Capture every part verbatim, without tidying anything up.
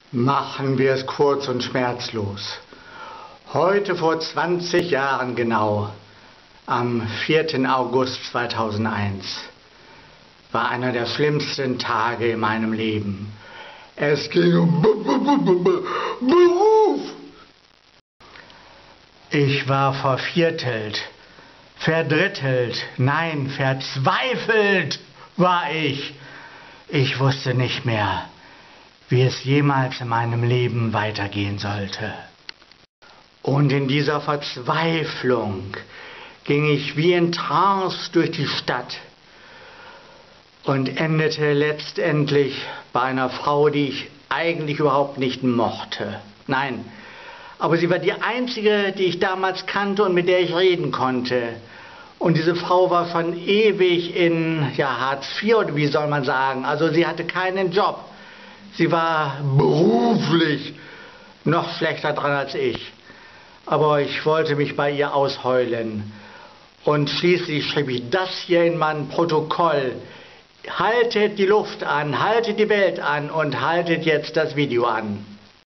Machen wir es kurz und schmerzlos. Heute vor zwanzig Jahren genau, am vierten August zweitausendeins, war einer der schlimmsten Tage in meinem Leben. Es ging um Beruf. Ich war verviertelt, verdrittelt, nein, verzweifelt war ich. Ich wusste nicht mehr, wie es jemals in meinem Leben weitergehen sollte. Und in dieser Verzweiflung ging ich wie in Trance durch die Stadt und endete letztendlich bei einer Frau, die ich eigentlich überhaupt nicht mochte. Nein, aber sie war die einzige, die ich damals kannte und mit der ich reden konnte. Und diese Frau war schon ewig in ja, Hartz vier, oder wie soll man sagen. Also sie hatte keinen Job. Sie war beruflich noch schlechter dran als ich. Aber ich wollte mich bei ihr ausheulen. Und schließlich schrieb ich das hier in mein Protokoll. Haltet die Luft an, haltet die Welt an und haltet jetzt das Video an.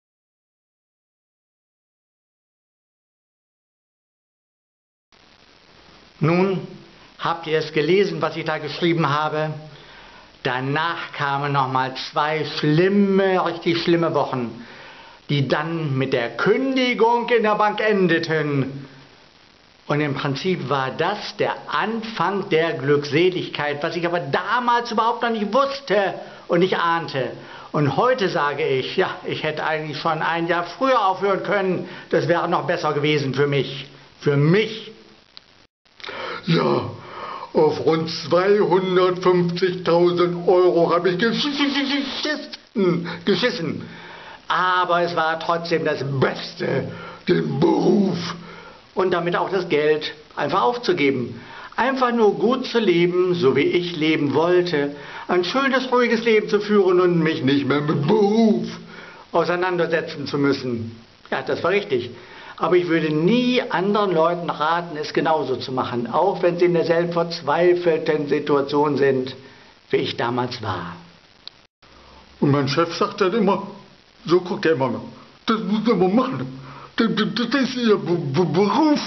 Nun, habt ihr es gelesen, was ich da geschrieben habe? Danach kamen nochmal zwei schlimme, richtig schlimme Wochen, die dann mit der Kündigung in der Bank endeten. Und im Prinzip war das der Anfang der Glückseligkeit, was ich aber damals überhaupt noch nicht wusste und nicht ahnte. Und heute sage ich, ja, ich hätte eigentlich schon ein Jahr früher aufhören können. Das wäre noch besser gewesen für mich. Für mich. Ja, auf rund zweihundertfünfzigtausend Euro habe ich geschissen, geschissen. Aber es war trotzdem das Beste, den Beruf und damit auch das Geld einfach aufzugeben. Einfach nur gut zu leben, so wie ich leben wollte. Ein schönes, ruhiges Leben zu führen und mich nicht mehr mit Beruf auseinandersetzen zu müssen. Ja, das war richtig. Aber ich würde nie anderen Leuten raten, es genauso zu machen, auch wenn sie in derselben verzweifelten Situation sind, wie ich damals war. Und mein Chef sagt dann immer, so guckt er immer, das muss man machen, das, das ist Ihr Beruf.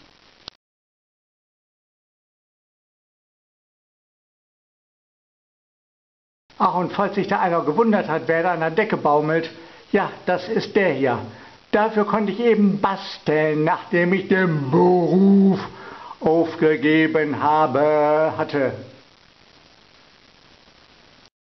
Ach, und falls sich da einer gewundert hat, wer da an der Decke baumelt, ja, das ist der hier. Dafür konnte ich eben basteln, nachdem ich den Beruf aufgegeben habe, hatte.